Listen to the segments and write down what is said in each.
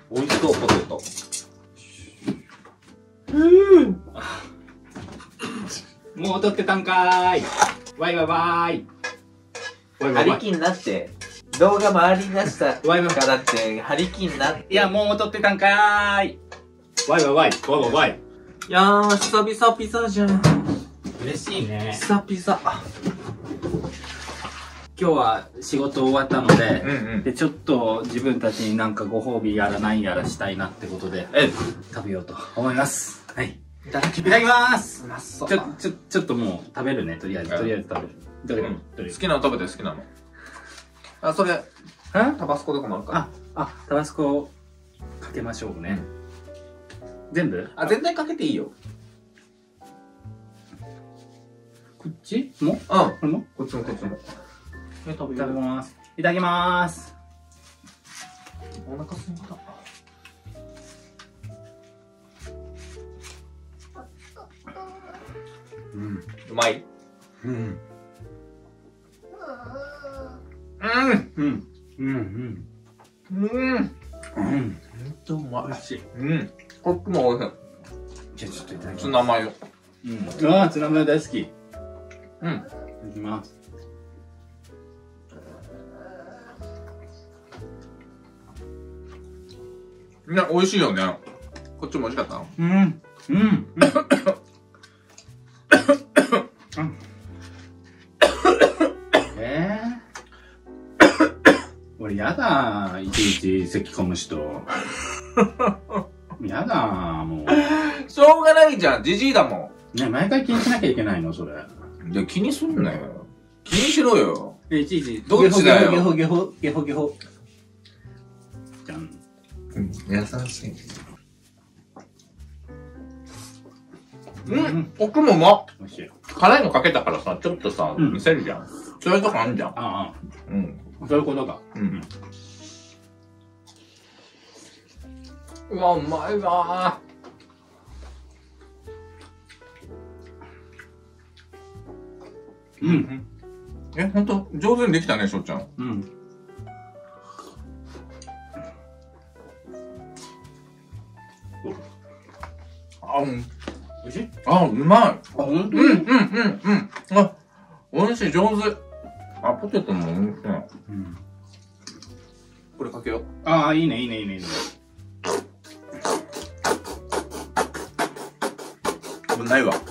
美味しそう、ポテト。 もう撮ってたんかーい。わいわいわーい。 張り切んなって。動画回り出したわいわいからって張り切んなって。 いや、もう撮ってたんかーい。わいわいわい。わいわいわい。 いやー、久々ピザじゃん。 嬉しいね。 久々。 今日は仕事終わったので、 うんで、ちょっと自分たちになんかご褒美やら何やらしたいなってことで、食べようと思います。はい。 いただきいただきますうまそう。 ちょっともう食べるね、とりあえず。とりあえず食べる。どれ好どれきなの食べて好きなの。あ、それ、タバスコとかもあるか。 タバスコかけましょうね。全部あ、全体かけていいよ。 こっちもこれもこっちもこっちも。食いただきます。いただきます。 お腹すいた。うまい。うん。ほんとうまい。 美味しい。 こっちも美味しい。 じゃあちょっといただきます。 ツナマヨ。 ツナマヨ大好き。いただきます。 ね、美味しいよね。こっちも美味しかった。 俺やだいちいち咳込む人。やだもう。 しょうがないじゃん、じじいだもん。ね、毎回気にしなきゃいけないのそれ。 いや、気にすんなよ。気にしろよ。 いちいち、 どっちだよ。 ゲホゲホ、ゲホゲホ。じゃん。 優しい。奥もうまっ。 美味しい。 辛いのかけたからさ、ちょっとさ、見せるじゃん。そういうとこあんじゃん。 そういうことか。 うわ、うまいわー。ほんと、上手にできたね、しょうちゃん。 美味しい？ うまい。 ほんと？ 美味しい、上手。ポテトも美味しい。これかけよう。 いいね、いいね、いいね、いいね。 ないわ。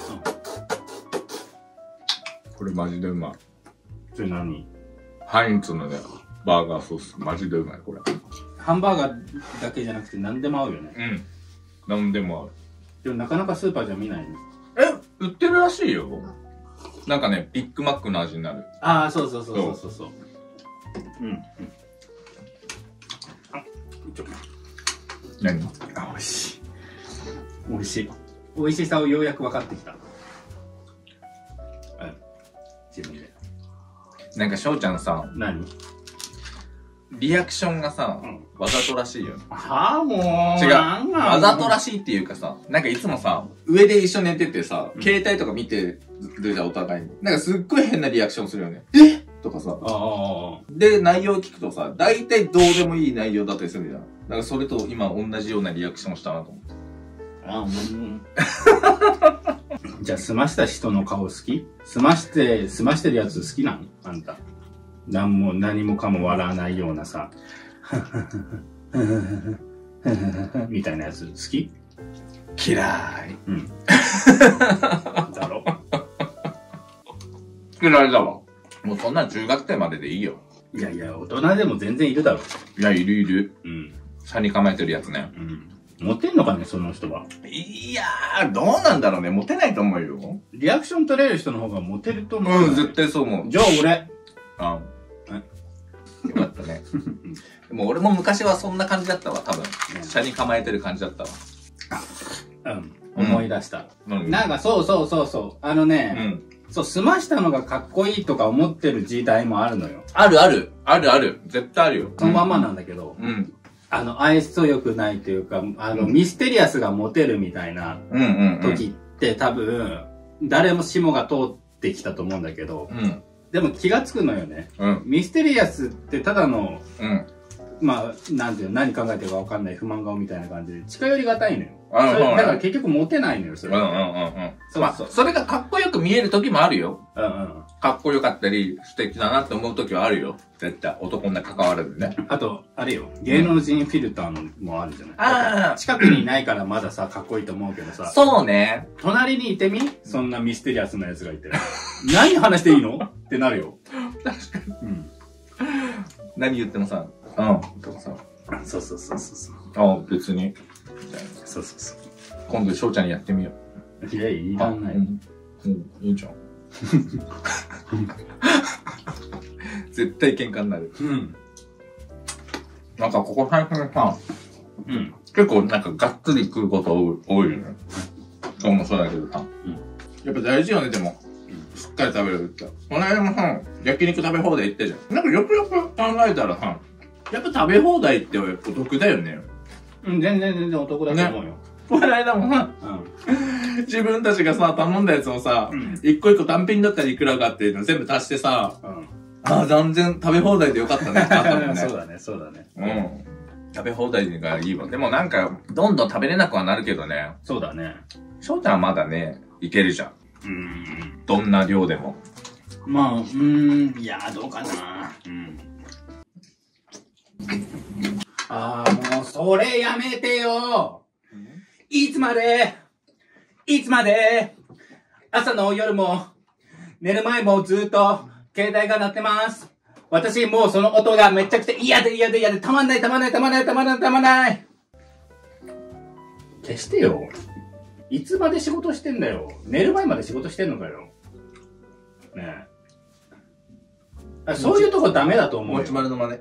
これマジでうまい。 それ何？ ハインツのね、バーガーソース、マジでうまい、これ。 ハンバーガーだけじゃなくて何でも合うよね。 何でも合う。 でもなかなかスーパーじゃ見ないね。 売ってるらしいよ。なんかね、ビッグマックの味になる。 そうそう。 何？ 美味しい。美味しい。美味しさをようやく分かってきた。自分で。 なんか翔ちゃんさ、 何？ リアクションがさ、わざとらしいよね。 もう。 違う。わざとらしいっていうかさ、なんかいつもさ、上で一緒に寝ててさ、携帯とか見てるじゃん、お互いに。なんかすっごい変なリアクションするよね。とかさ。で、内容聞くとさ、大体どうでもいい内容だったりするじゃん。なんかそれと今同じようなリアクションをしたなと思って。 じゃあ、済ました人の顔好き？済ましてるやつ好きなの？あんた。何もかも笑わないようなさ。みたいなやつ好き？ 嫌い。 だろ？ 嫌いだわ。もうそんな中学生まででいいよ。 いやいや、大人でも全然いるだろ。 いや、いる。車に構えてるやつね。 モテんのかね、その人は。 いやー、どうなんだろうね。モテないと思うよ。 リアクション取れる人の方がモテると思う。 絶対そう思う。 じゃあ俺。 よかったね。でも俺も昔はそんな感じだったわ、多分。車に構えてる感じだったわ。 思い出した。なんかそう。済ましたのがかっこいいとか思ってる時代もあるのよ。 ある。絶対あるよ。 そのままなんだけど。愛想良くないというか、ミステリアスがモテるみたいな時って多分、誰も霜が通ってきたと思うんだけど、でも気がつくのよね。ミステリアスってただの、 まあ、なんていうの、何考えてるかわかんない不満顔みたいな感じで、近寄りがたいのよ。だから結局モテないのよ、それ。 そうそう。それがかっこよく見える時もあるよ。 うんうん。 かっこよかったり、素敵だなって思う時はあるよ。絶対。男に関わらずね。 あと、あれよ。芸能人フィルターのもあるじゃない。近くにいないからまださ、かっこいいと思うけどさ。 そうね。 隣にいてみそんなミステリアスなやつがいて。何話していいのってなるよ。 確かに。 うん。 何言ってもさ、うん。とかさ。 そうそうそうそう。 あ、別に。 そうそうそう。 今度翔ちゃんにやってみよう。いや、いらない。 いいじゃん。絶対喧嘩になる。 うん。 なんかここ最近さ、結構なんかがっつり食うこと多いよね。今日もそうだけどさ。やっぱ大事よね、でも。しっかり食べるって。この間もさ、焼肉食べ放題行ったじゃん。なんかよくよく考えたらさ、やっぱ食べ放題ってお得だよね。 全然お得だと思うよ。 この間もさ、自分たちがさ、頼んだやつをさ、一個一個単品だったらいくらかっていうの全部足してさ、全然食べ放題でよかったねってあったもんね。 そうだね、そうだね。 食べ放題がいいわ。でもなんか、どんどん食べれなくはなるけどね。 そうだね。 翔ちゃんはまだね、いけるじゃん。どんな量でも。 まあ、いや、どうかな。もう、それやめてよ。いつまで、朝の夜も、寝る前もずっと、携帯が鳴ってます。私もうその音がめちゃくちゃ嫌で、たまんない。消してよ。いつまで仕事してんだよ。寝る前まで仕事してんのかよ。ねえ。そういうとこダメだと思うよ。 もちまるの真似。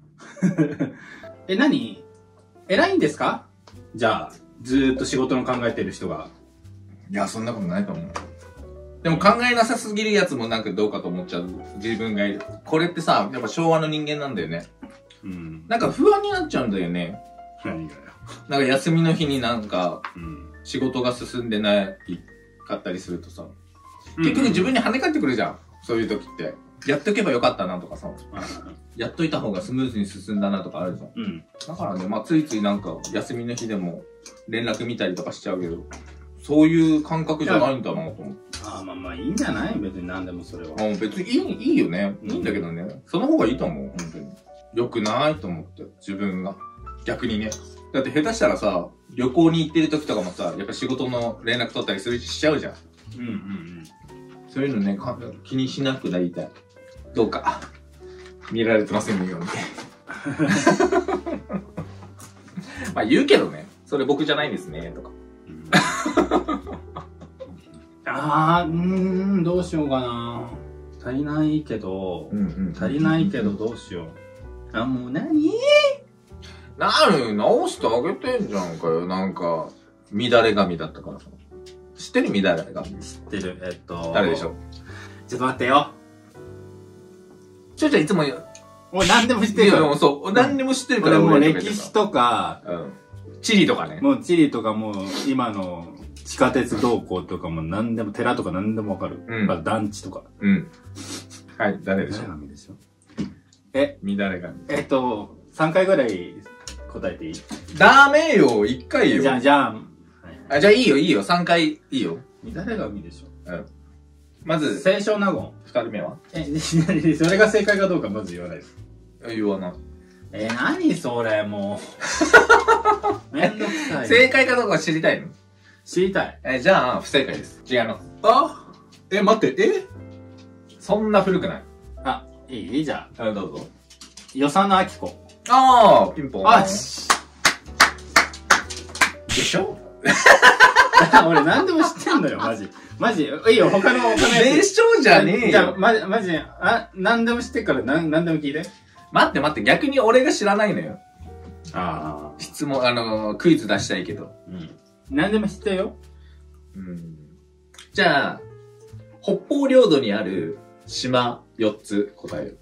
何？偉いんですか？じゃあ、ずーっと仕事の考えてる人が。 いや、そんなことないと思う。でも考えなさすぎるやつもなんかどうかと思っちゃう自分がいる。これってさ、やっぱ昭和の人間なんだよね。なんか不安になっちゃうんだよね。 何がよ。 なんか休みの日になんか、仕事が進んでないかったりするとさ、結局自分に跳ね返ってくるじゃん。そういう時って。やっとけばよかったなとかさ、やっといた方がスムーズに進んだなとかあるじゃん。だからね、まあついついなんか休みの日でも連絡見たりとかしちゃうけど、そういう感覚じゃないんだなと思って。 まあいいんじゃない？別に何でもそれは。 別にいいよね。いいんだけどね。その方がいいと思う、本当に。良くないと思って、自分が。逆にね。だって下手したらさ、旅行に行ってる時とかもさ、やっぱ仕事の連絡取ったりしちゃうじゃん。そういうのね、気にしなくなりたい。どうか、見られてませんように。まあ言うけどね、それ僕じゃないんですね、とか。 どうしようかな。足りないけどどうしよう。もう何？ 直してあげてんじゃんかよ。なんか、乱れ髪だったからさ。知ってる乱れ髪？ 知ってる。 誰でしょう？ ちょっと待ってよ。 ちょいつも俺何でも知ってるよ。 そう。何でも知ってるから。 もう歴史とか、 地理とかね。 もう地理とかもう今の地下鉄動向とかも何でも、寺とか何でもわかる。団地とか。 はい、誰でしょう？ 乱れ髪でしょ？ 乱れ髪。 3回ぐらい答えていい？ ダメよ、1回よ。 じゃあ。 じゃあいいよ、3回いいよ。 乱れ髪でしょ？ まず、 清少納言。 2人目は？ それが正解かどうかまず言わないです。 言わない。 何それ、もう。めんどくさい。 正解かどうか知りたいの？ 知りたい。 じゃあ、不正解です。違います。待って、そんな古くない。 いいじゃん。どうぞ。 与謝野晶子。 ピンポン。でしょ？ 俺何でも知ってんのよ、マジ。いいよ、他のやつ。 でしょじゃねえよ。 じゃあ、マジ、何でも知ってっから何でも聞いて。 待って、逆に俺が知らないのよ。質問、クイズ出したいけど。 何でも知ってるよ。 じゃあ、北方領土にある島4つ答える。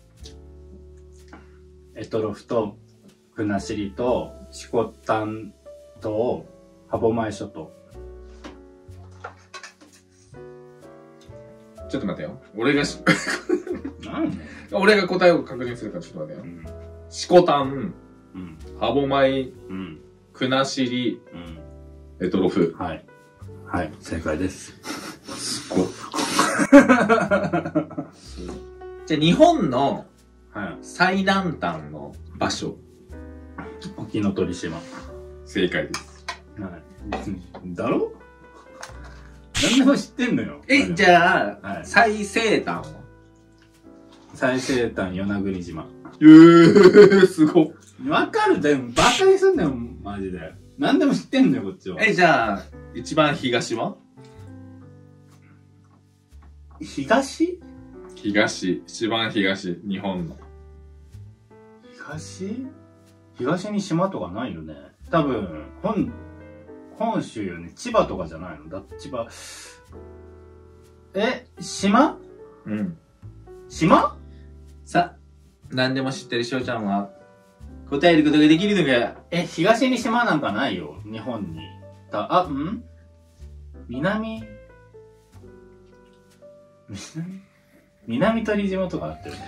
択捉と、国後と、色丹と、歯舞諸島。 ちょっと待ってよ。俺が答えを確認するからちょっと待ってよ。色丹、 歯舞、 うん。 国後、 うん。 択捉。 はい。はい、正解です。 すっごい。じゃあ日本の最南端の場所。 沖ノ鳥島。 正解です。 はい。だろ？何でも知ってんのよ。 じゃあ、最西端は？ 最西端、与那国島。 すごっ。 わかる？でも、バカにすんだよ、マジで。何でも知ってんのよ、こっちは。 じゃあ、一番東は？ 東？ 一番東、日本の。 東に島とかないよね。多分、本州よね。千葉とかじゃないの？千葉。島？ うん。 島？ さ、何でも知ってる翔ちゃんは、答えることができるのが。 東に島なんかないよ。日本に。南鳥島とかあってるね。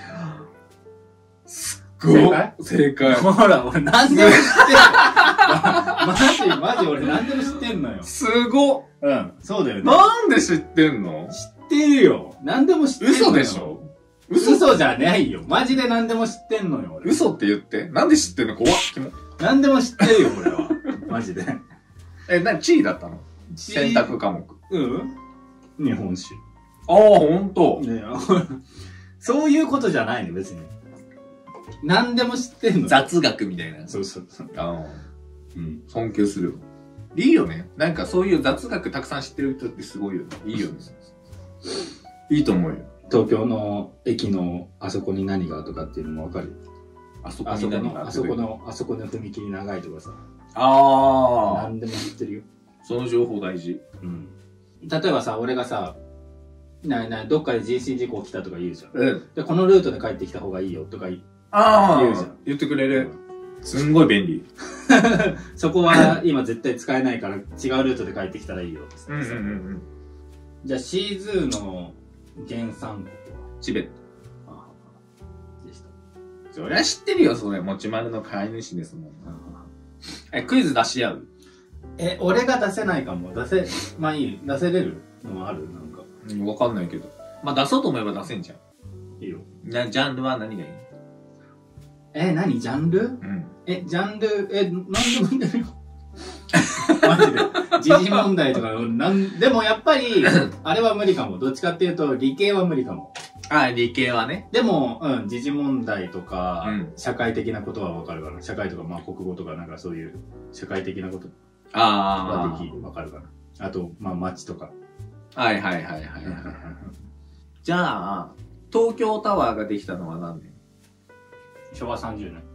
正解。 ほら、俺何でも知ってんの。マジ俺何でも知ってんのよ。 すごっ。 うん、そうだよね。 なんで知ってんの？ 知ってるよ。何でも知ってんのよ。 嘘でしょ？ 嘘じゃないよ。マジで何でも知ってんのよ、俺。 嘘って言って。なんで知ってんの？怖っ。 何でも知ってるよ、俺は。マジで。 地位だったの？選択科目。 日本史。 ああ、ほんと。 ね、そういうことじゃないの、別に。何でも知ってんの。 雑学みたいな。 そうそうそう。 尊敬するよ。いいよね。なんかそういう雑学たくさん知ってる人ってすごいよね。いいよね。いいと思うよ。 東京の駅のあそこに何がとかっていうのもわかる？ あそこに何が？ あそこの踏切長いとかさ。何でも知ってるよ。 その情報大事。 例えばさ、俺がさ、どっかで人身事故起きたとか言うじゃん。で、このルートで帰ってきた方がいいよとか言うじゃん。 言ってくれる。すんごい便利。 そこは今絶対使えないから違うルートで帰ってきたらいいよ。じゃあシーズーの原産国は？ チベット。でした。そりゃ知ってるよ、それ。もちまるの飼い主ですもん。クイズ出し合う？ 俺が出せないかも。まあいい。出せれるのある？なんか。 わかんないけど。まあ出そうと思えば出せんじゃん。いいよ。ジャンルは何がいい？ 何ジャンル？ジャンル、何でもいいんだよ。マジで。時事問題とか、でもやっぱり、あれは無理かも。どっちかっていうと、理系は無理かも。 理系はね。 でも、時事問題とか、社会的なことはわかるから。社会とか、まあ国語とか、なんかそういう、社会的なことはわかるかな。あと、まあ街とか。 はい。じゃあ、東京タワーができたのは何年？ 昭和30年。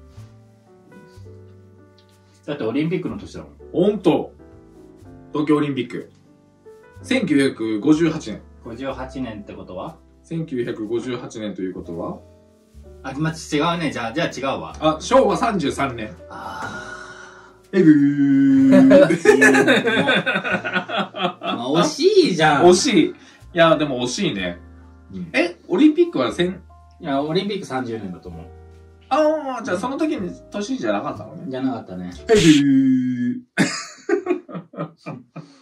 だってオリンピックの年だもん。 ほんと。東京オリンピック。1958年。 58年ってことは ?1958 年ということは違うね。じゃあ違うわ。 昭和33年。 惜しいじゃん。 惜しい。いや、でも惜しいね。オリンピックはいや、オリンピック30年だと思う。 じゃあその時に年じゃなかったのね。 じゃなかったね。